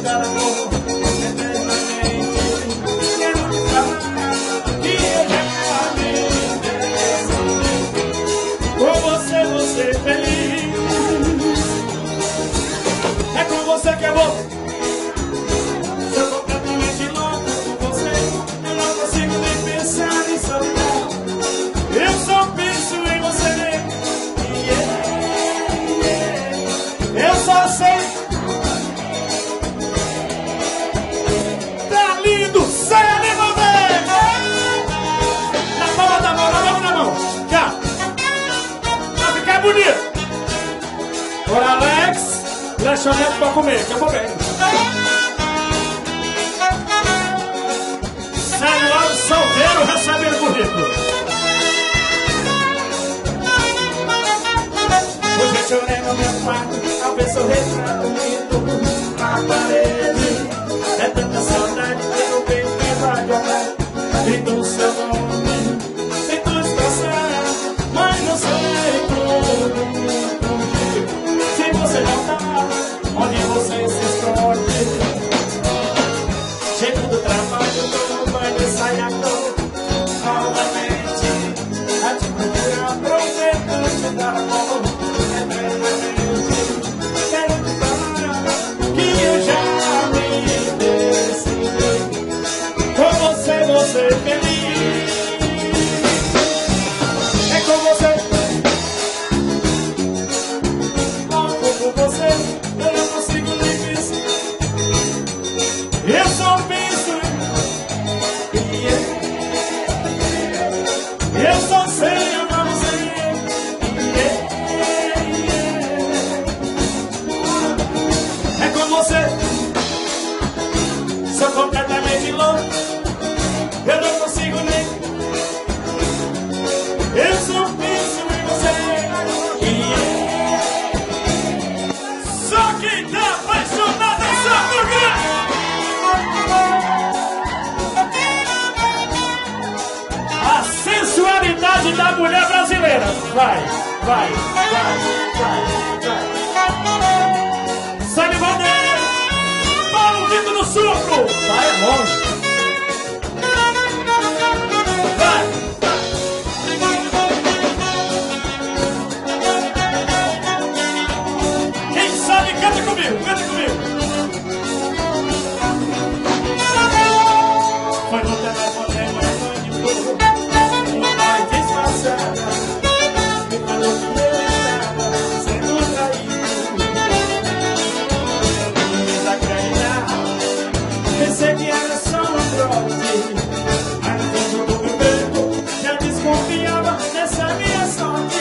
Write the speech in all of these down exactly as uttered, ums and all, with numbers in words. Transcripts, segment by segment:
dar amor eternamente. Quero te falar que eu realmente com você, você é feliz. É com você que eu vou. Sou completamente louco por você. Eu não consigo nem pensar em solidão. Eu só penso em você. Yeah, yeah. Eu só sei. Tá lindo, saia de você. Na palma da mão, na mão, na mão. Tchau. Pra ficar bonito. Ora, Alex, lanchonete pra comer, que eu vou bem. Sai lá do solteiro recebendo currículo. Hoje eu chorei no meu quarto ao ver seu retrato bonito na parede. É tanta saudade que eu vejo que vai jogar. Grito o seu nome, tento expressar, mas não sei como. Se você não tá, onde você se esconde? Chego do trabalho, tô no banho e saio à toa. Novamente, a te procurar, prometo te dar amor eternamente. Quero te falar que eu já me decidi. Com você, você é feliz. É com você. Louco por você, eu não consigo nem pensar. Eu só penso em yeah. Eu só sei amar você. Yeah, yeah. É com você. Sou completamente louco. Eu não consigo nem. Eu só penso em você. Yeah. Só quem tá apaixonado é só por mim. A sensualidade da mulher brasileira. Vai, vai, vai, vai, vai. Sangue Bandeira. Paulo Vitor no sopro. Vai longe. Vai. Quem sabe, canta comigo, canta comigo. Foi no telefone, uma noite boa, uma noite disfarçada. Me falou que eu estava sendo traído. Eu me desacreditar. Pensei que era só um trote. Mas no fundo do meu peito já desconfiava dessa minha sorte.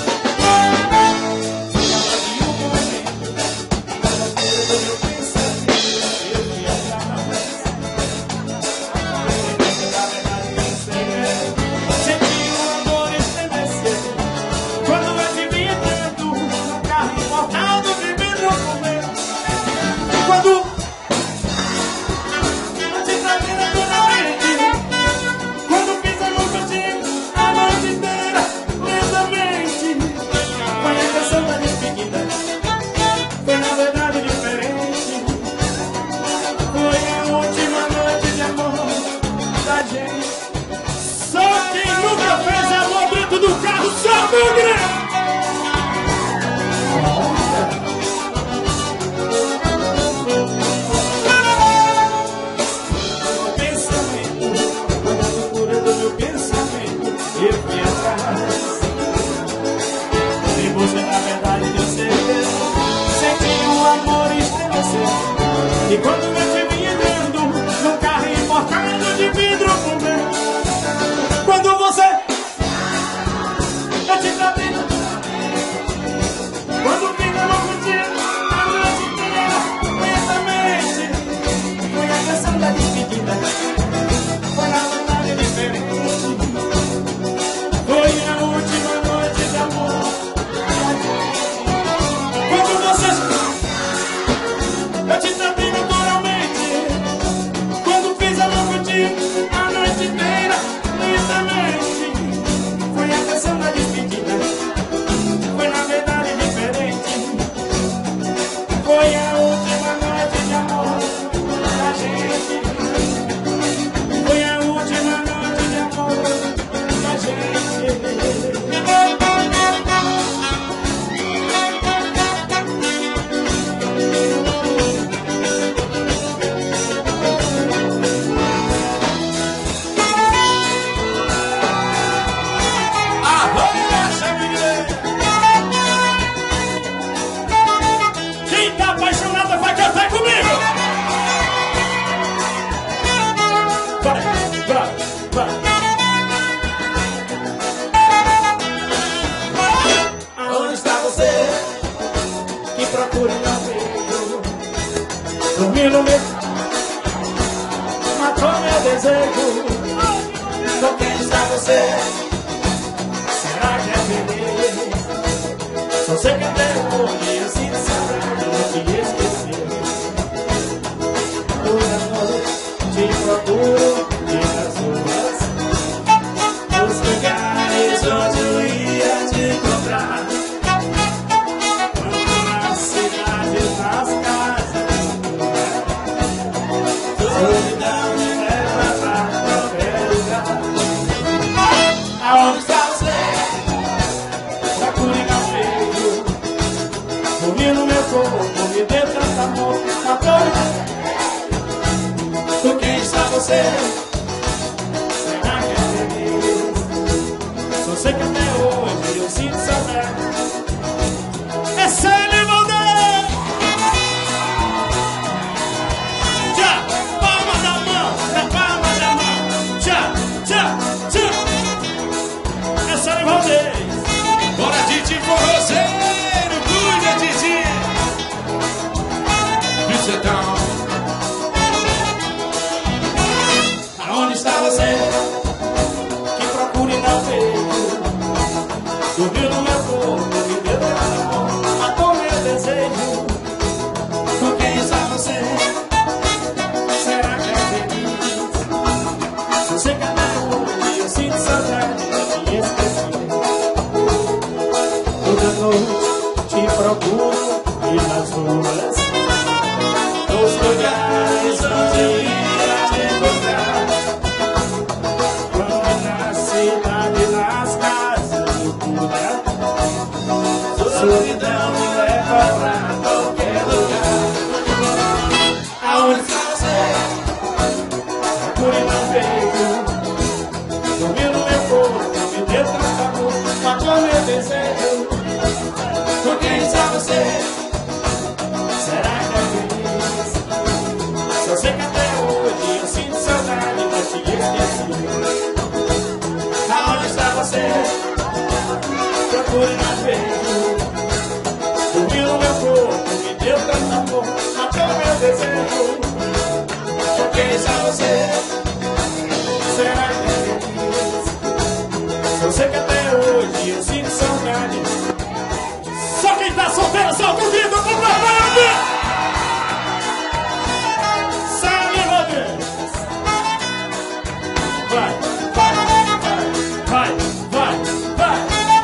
E um momento, na loucura do meu pensamento, eu vi a cara. Senti o amor estremecer quando eu te vi entrando no carro importado de vidro comer. Quando eu te trazia toda mente, quando fiz amor contigo a noite inteira, lentamente. Foi a canção da despedida, foi na verdade diferente. Foi a última noite de amor da gente. Só quem nunca fez amor dentro do carro, só bugre! Pensamento, foi na loucura do meu pensamento, eu fui atrás. E você na verdade deu certeza, senti o amor estremecer. E quando eu te vi entrando no carro importado de vidro comer. Quando você eu te tratei, quando fiz amor contigo a noite inteira, lentamente. Foi a canção da despedida, foi na verdade diferente. Foi a última noite de amor. Quando você eu te tratei naturalmente. Dormi no meu, matou meu desejo. Com quem está você? Será que é feliz? Só sei que até hoje eu sinto saudade de te esquecer. Toda noite te procuro e nas ruas, nos lugares onde eu ia te encontrar. Nas cidades, nas casas, solidão me leva pra qualquer lugar. Aonde está você? Procure meu peito, dormir no meu corpo, me dê tanto amor, matou. Com quem está você? Será que é feliz? Só sei que até hoje eu sinto saudade. É Célio Valdez! Tchá, palma da mão, na palma da mão. Tchá, tchá, tchá. É Célio Valdez. Bora, Titi Forrozeiro, cuida, Titi. Bichetão. Aonde está você? Que procure não vejo. Dormiu no meu corpo, me deu teu amor, matou meu desejo. Com quem está você? Será que é feliz? Só sei que até hoje eu sinto saudade de te esquecer. Toda noite te procuro e nas ruas, nos lugares onde eu ia te encontrar. Quando na cidade, nas casas, loucura, solidão me leva pra qualquer lugar. Aonde está você? Procure não vejo. Dormir no meu corpo, me dê tanto amor, matou meu desejo. Com quem está você? Será que é feliz? Só sei que até hoje eu sinto saudade, mas te esqueci. Aonde está você? Procure não vejo. Dormiu no meu corpo, me deu tanto amor, matou meu desejo. Com quem está você? Será que é feliz? Só sei que até hoje eu sinto saudade. Só quem tá solteiro, solta o grito, vamos lá, vai, Célio Valdez. Vai, vai, vai, vai, vai.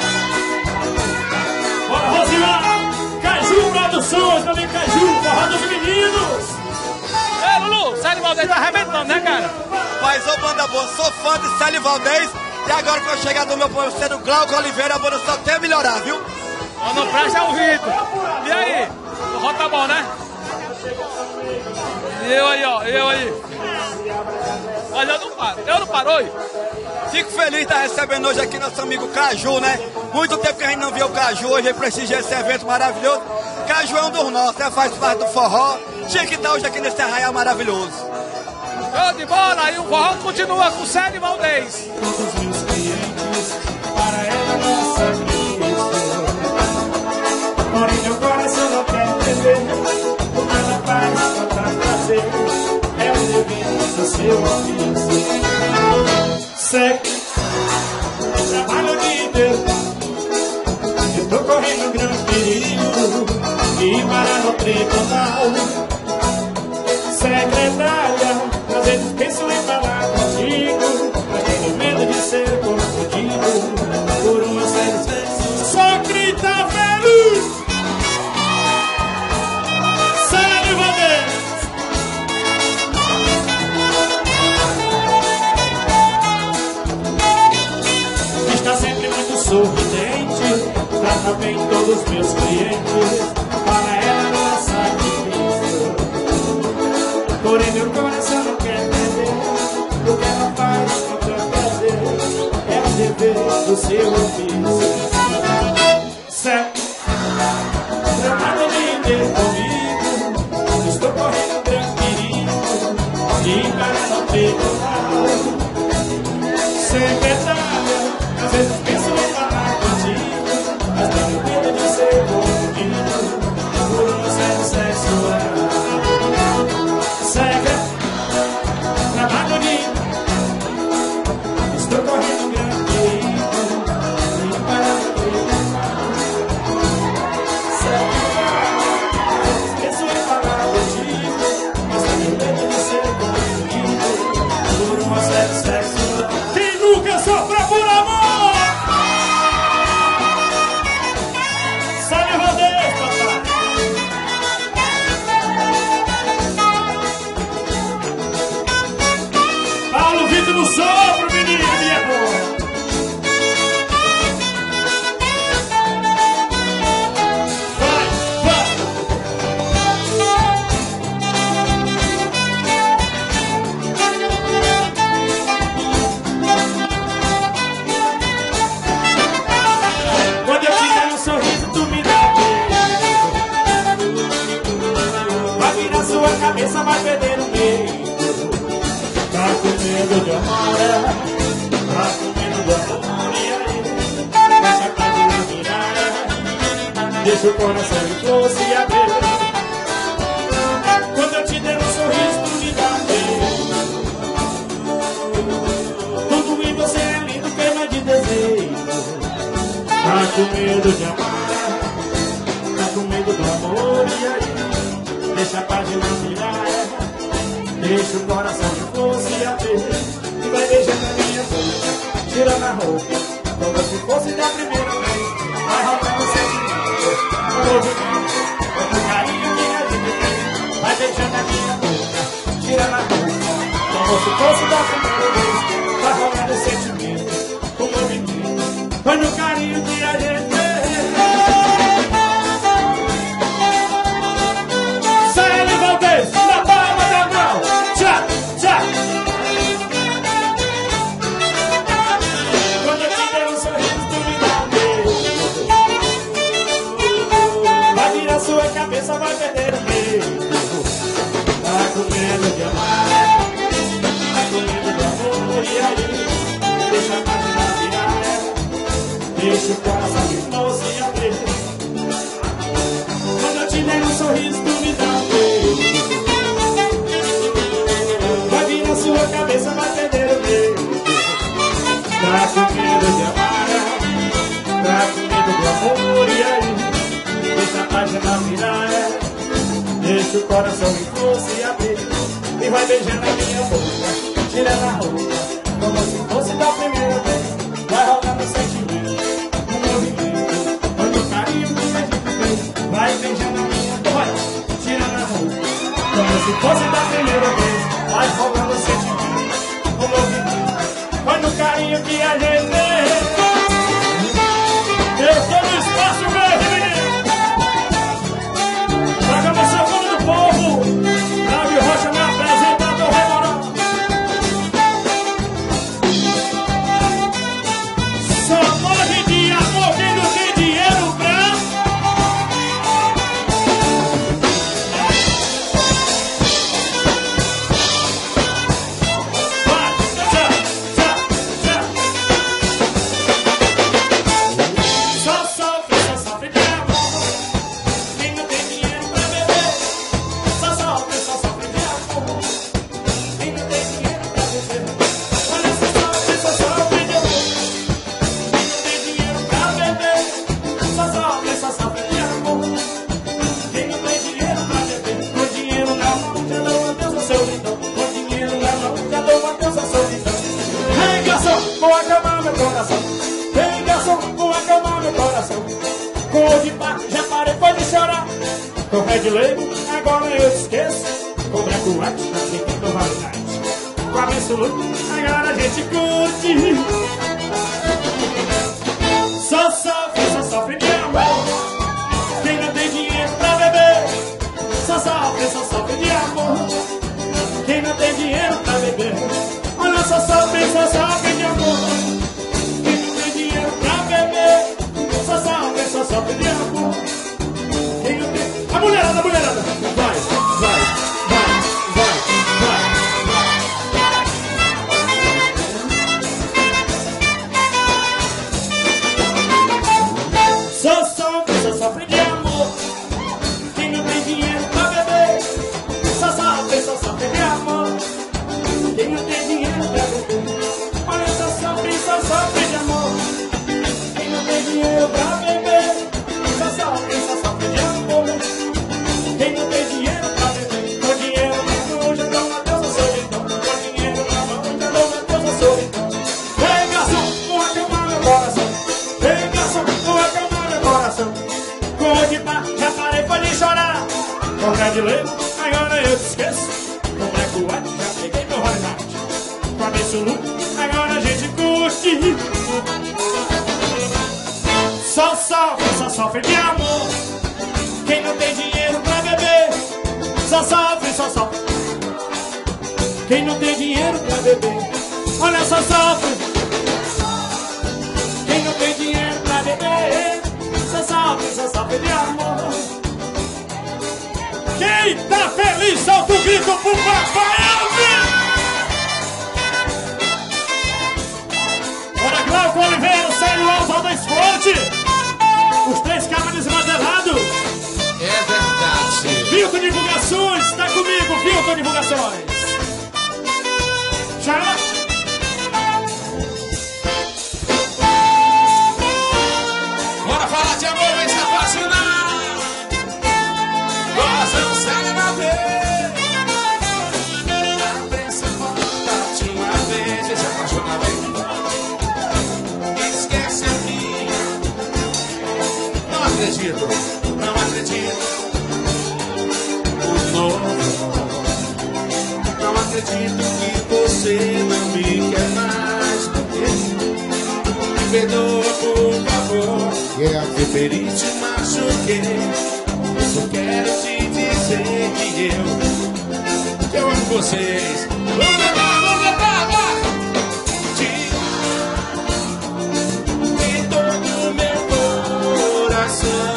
Bora, Rosilã. Caju Produções, também Caju, forró dos meninos. Ei, Lulu, Célio Valdez tá arrebentando, né, cara? Mas ô banda boa, sou fã de Célio Valdez. E agora que eu chegar do meu parceiro Glauco Oliveira, a banda só tem a melhorar, viu? Ó, não presta o rito. E aí? O rock tá bom, né? E eu aí, ó, eu aí. Mas eu não paro, eu não paro, oi. Fico feliz de estar recebendo hoje aqui nosso amigo Caju, né? Muito tempo que a gente não viu o Caju, hoje ele prestigia esse evento maravilhoso. Caju é um dos nossos, né? Faz parte do forró. Tinha que estar hoje aqui nesse arraial maravilhoso. Show de bola, e o forró continua com Célio Valdez. Todos meus clientes, para ela não sacrifício. Porém meu coração não quer entender. O que ela faz pra prazer é o dever do seu ofício. Sexo, trabalho o dia inteiro. Eu tô correndo grande perigo e parar no tribunal. Secretária, às vezes penso em falar contigo, mas tenho medo de ser confundido por uma série de vezes. Só grita feliz! Célio Valdez! Está sempre muito sorridente, trata bem todos os meus clientes, para ela não é sacrifício. Porém meu coração não quer entender o que ela faz com tanto prazer. É o dever do seu ofício. Certo, tratado de ter comigo, estou correndo grande perigo de para não tribunal. Secretária, às vezes penso em falar contigo, mas tenho medo de ser confundido por um assédio sexual. virar sua cabeça, vai perder o medo. Tá com medo de amor, tá com medo do amor, e aí? Deixa a página virar, deixa o coração de flor se abrir. Quando eu te der um sorriso, tu me dá medo. Tudo em você é lindo, queima de desejo. Tá com medo de amar, tá com medo do amor, e aí? Deixa a página virar, deixa o coração de flor se abrir. E vai beijando a minha boca, tirando a roupa, como se fosse da primeira vez. Vai rolando sentimento, um movimento, outro carinho que a gente tem. Vai beijando a minha boca, tirando a roupa, como se fosse da primeira vez. Vai rolando sentimento, um movimento, foi no carinho que a gente tem. Sai, Valdez, na palma da mão, tchá, tchá. Quando eu te der um sorriso, tu me dá um beijo. Vai virar sua cabeça, vai perder o medo. Tá com medo de amar, tá com medo do amor, e aí? Deixa a página virar, deixa o coração de flor se abrir. Quando eu te der um sorriso, tu me dá um beijo. Vai vir na sua cabeça, vai perder o medo. Tá com medo de amar, tá com medo do amor, e aí? Deixa a página virar, deixa o coração de flor se abrir. E vai beijando a minha boca, tirando a roupa, como se fosse da primeira vez. Vai rolando sentimento, um movimento, olha o carinho que a gente fez. Vai beijando a minha boca, tirando a roupa, como se fosse da primeira vez. Vai rolando sentimento, um movimento, olha o carinho que a gente fez. Eu tô no espaço mesmo, menino. Traga você o nome do povo. Davi Rocha me apresenta do Remorão. Só morre de amor quem não tem dinheiro pra... Vai, tchá, tchá, tchá. Só sofre, só sofre de amor quem não tem dinheiro pra beber. Só sofre, só sofre de amor quem não tem dinheiro pra beber. Olha, só sofre, só sofre de amor quem não tem dinheiro pra beber. Só sofre, só sofre de amor quem não tem dinheiro pra beber. Com dinheiro na mão, já dou adeus ao seu lindão. Com dinheiro na mão, já dou adeus ao seu lindão. Vem, garçom, vou acalmar meu coração. Vem, garçom, vou acalmar meu coração. Com o de bar, já parei, foi de chorar. Com Red Label, agora eu te esqueço. Com Black White, assim que tô validade. Com a Absolute, agora a gente curte. Só sofre, só sofre de amor quem não tem dinheiro pra beber. Só sofre, só sofre de amor quem não tem dinheiro pra beber. Olha, só sofre, só sofre de amor quem não tem dinheiro pra beber. Só sofre, só sofre de amor quem não tem... A mulherada, a mulherada. Vai, vai, vai, vai, vai. Só sofre, só sofre de amor quem não tem dinheiro pra beber. Só sofre, só sofre de amor quem não tem dinheiro pra beber. Olha, só sofre, só sofre de amor quem não tem dinheiro pra beber. Só sofre, só sofre de amor quem não tem dinheiro pra beber. Com dinheiro na mão, já dou adeus ao solidão. Com dinheiro na mão, já dou adeus ao solidão. Vem, garçom, vou acalmar meu coração. Vem, garçom, vou acalmar meu coração. Com o de bar, já parei, foi de chorar. Com Red Label, agora eu te esqueço. Com Black White, já peguei meu Hollywood. Com a Absolute, agora a gente curte. Só sofre, só sofre de amor quem não tem dinheiro pra beber. Só sofre, só sofre quem não tem dinheiro pra beber. Olha, só sofre quem não tem dinheiro pra beber. Só sofre, só sofre de amor Quem tá feliz, solta o grito pro papai Elvis! Bora, Glauco Oliveira, Célio Alvaldo Esporte. Os três cabras modelados. É verdade. Filtro Divulgações, tá comigo, Filtro Divulgações. Chama. Bora falar de amor, vem se apaixonar. Coração sai na vez. A pressa volta de uma vez e se apaixonar bem. Esquece a minha. Não acredito, não acredito. O novo. Não acredito que você não me quer mais. Me perdoa, por favor. Yeah. Se feri, te machuquei. Eu só quero te dizer que eu Que eu amo vocês. Vamos cantar, vamos cantar, vai! De, de todo o meu coração.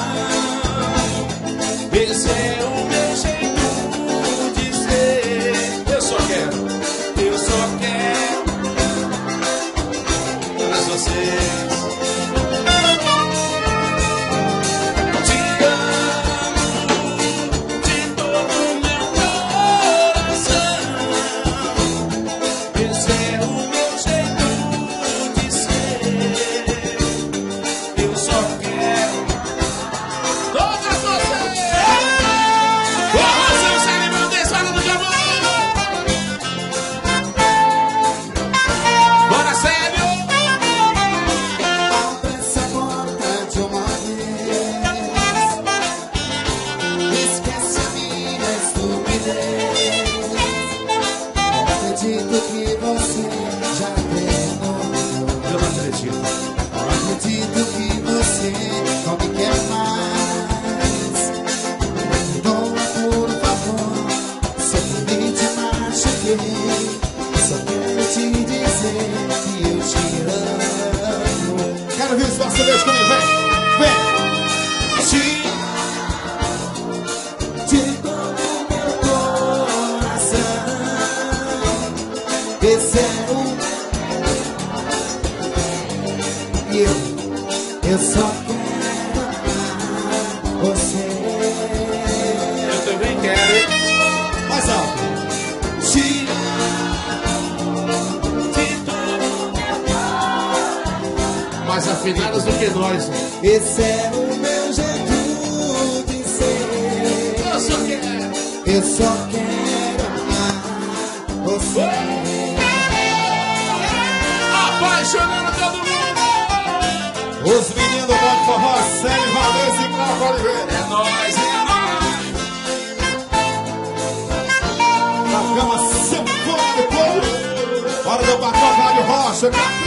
Esse é o meu jeito de ser. Eu só quero, eu só quero mas vocês. Afinadas do que nós. Esse é o meu jeito de ser. Eu só quero. Eu só quero amar você. Apaixonando todo mundo. Os meninos do Bode Forró, Célio Valdez e Glauco Oliveira. É nóis, é nóis. Na cama sinfônico. Hora do Bacalhau Rocha.